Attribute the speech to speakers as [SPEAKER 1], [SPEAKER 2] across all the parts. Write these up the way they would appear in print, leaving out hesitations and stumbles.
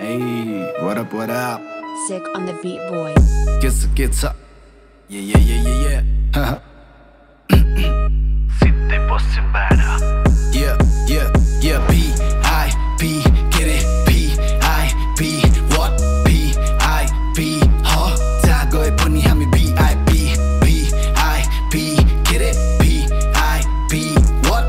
[SPEAKER 1] Hey, what up, what up?
[SPEAKER 2] Sick on the beat, boy.
[SPEAKER 1] Gets up. Yeah.
[SPEAKER 3] Sitte possin bära.
[SPEAKER 1] Yeah, P-I-P, get it? P-I-P, what? P-I-P, huh? Jagrit Pun हामी B-I-P, P-I-P, get it? P-I-P, what?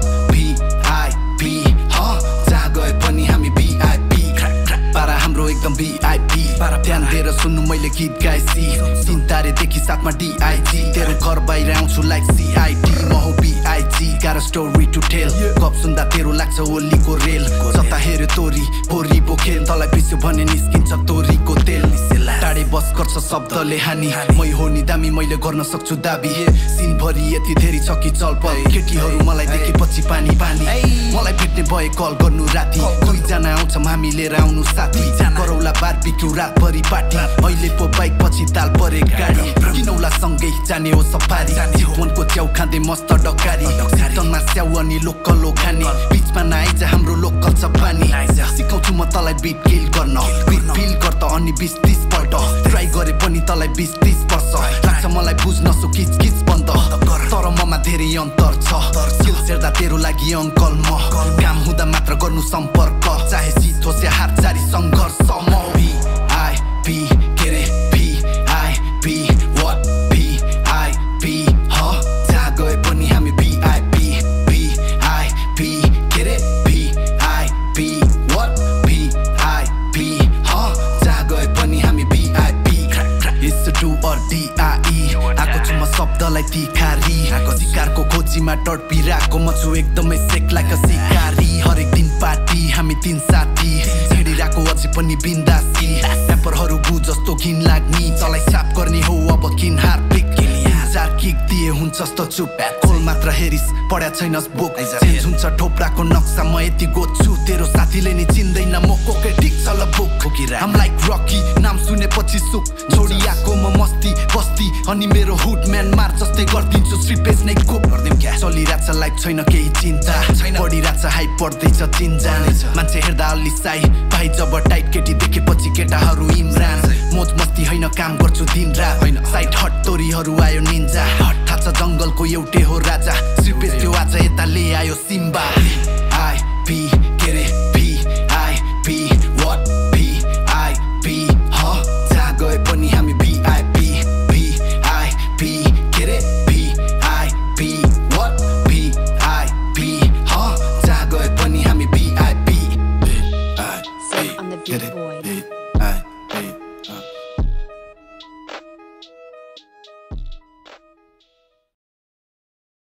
[SPEAKER 1] P-I-P, huh? Jagrit Pun हामी B-I-P, पारा हाम्रो एकदम B-I-P, ध्यान दिएर सुन्नु मैले गीत गाएसी, तीन तारेदेखि साथमा D-I-G, तेरो घर बाहिर आउँछु लाइक C-I-D, म हो B-I-G, got a story to tell, गप सुन्दा तेरो लाग्छ ओलीको रेल, जता हेऱ्यो तोरी पोरी बोकेल, तँलाई पिस्यो भने निस्किन्छ तोरीको तेल, टाढे बस गर्छ शब्दले हानी, मै हो नि दामी मैले गर्न सक्छु दाबी, सिनभरि यति धेरै छ कि चलपल, केटीहरू मलाई देखेपछि पानी मलाई भेट्ने भए कल गर्नु राति, दुईजना आउँछौँ हामी लिएर आउनु साथी, गरौला बारबिक्यू रातभरि पार्टी, अहिले पो बाइक पछि ताल परे गाडी, किनौला सँगै जाने हो सफारी, चितवनको च्याउ खाँदै मस्त डकारी, सिटनमा स्याउ अनि लोकल खाने, बिचमा नआइज हाम्रो लोकल छ पानी, सिकाउँछु म तँलाई बिट किल गर्न, बिट फिल गर्द अनि 20-30 पल्ट, ट्राई गरे पनि तँलाई 20-30 वर्ष लाग्छ मलाई बुझ्न सो किच बन्द, तर ममा धेरै अन्तर छ, स्किल हेर्दा तेरो लागि अङ्कल म, काम हुँदा मात्र गर्नु सम्पर्क, चाहे जित होस् या हार जारी सङ्घर्ष म B-I-P, get it? P-I-P, what? P-I-P, huh? Jagrit Pun हामी B-I-P, P-I-P, get it? P-I-P, what? P-I-P, huh? Jagrit Pun हामी B-I-P, it's a do or D-I-E, आको छु म शब्दलाई तिखारी, शिकारको खोजीमा टड्पिरहेको म छु एकदमै सेक लाइक अ सिकारी, हरेक दिन पार्टी हामी तीन साथी, हिँडिरहेको अझै पनि बिन्दासी, ऱ्यापरहरू बु जस्तो घिन लाग्ने, तँलाई साफ गर्ने हो अब किन हार पिक, चार किक दिए हुन्छ जस्तो चुप, खोल मात्र हेरिस पढ्या छैनस् बुक, चेन्ज हुन्छ ठोप्राको नक्सा म यति गोच्छु, तेरो साथीले नि चिन्दैन म कोके ठिक छ ल बुक, I'm like Rocky, नाम सुनेपछि सुक, छोडिआको म मस्ती बस्ती, अनि मेरो हुड म्यान मार जस्तै गरिदिन्छु श्रीपेज नै कुप, चलिरहेछ लाइफ छैन केही चिन्ता, पढिरहेछ हाई पर्दैछ चिन्जान, मान्छे हेर्दा अलि साई भाइ जब टाइट केटी देखेपछि केटाहरू इमरान, मोज मस्ती होइन काम गर्छु दिन रात, साइड हट तोरीहरू आयो निन्जा, थाहा छ जङ्गलको एउटै हो राजा, श्रीपेज त्यो आज यता ले आयो Simba, P-I-P, get it? P-I-P, what? P-I-P, huh? Jagrit Pun हामी B-I-P, P-I-P, get it? P-I-P, what? P-I-P, huh? Jagrit Pun हामी B-I-P,
[SPEAKER 2] Sick on the beat, boy.
[SPEAKER 1] P-I-P,